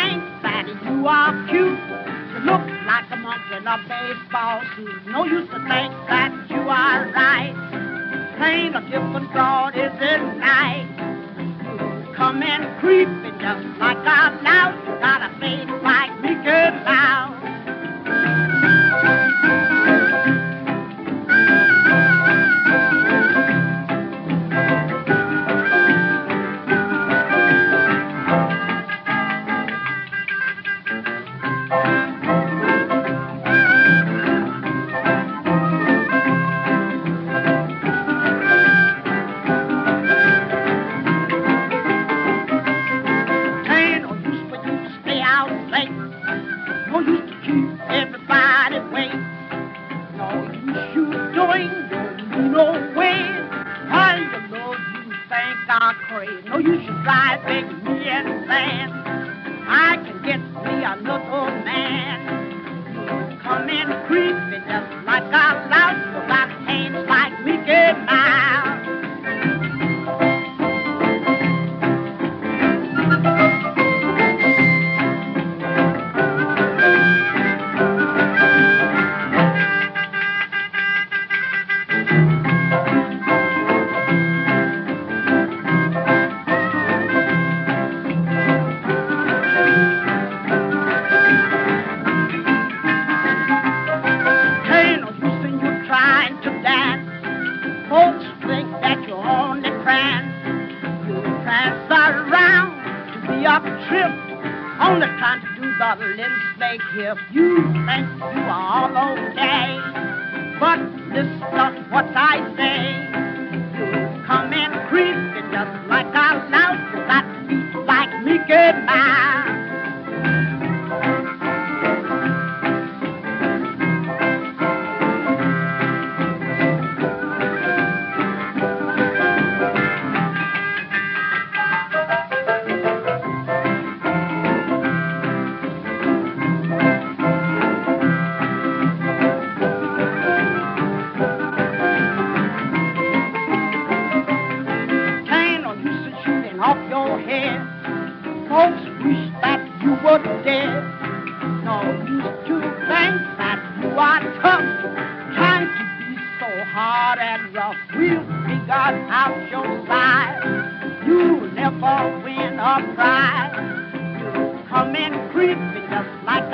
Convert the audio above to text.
think that you are cute. You look like a monkey in a baseball suit. No use to think that you are right. Plain or different broad is it night. You come in creeping just like a louse. You got a face like Mickey Mouse. No use to keep everybody wait. No use you doing no way. How you know you think I'm crazy? No use you try begging me and saying I can get me another man. You come in creeping just like a louse. You got hands like Mickey Mouse. Folks think that you're on the prance. You prance around to be up trip, only trying to do the little snake hip. You think you are all okay, but listen to what I say. You come in creeping just like a louse. You got feet like Mickey Mouse. Off your head, folks wish that you were dead. No use to think that you are tough, trying to be so hard and rough. We'll figure out your side. You'll never win a prize. You come in creeping just like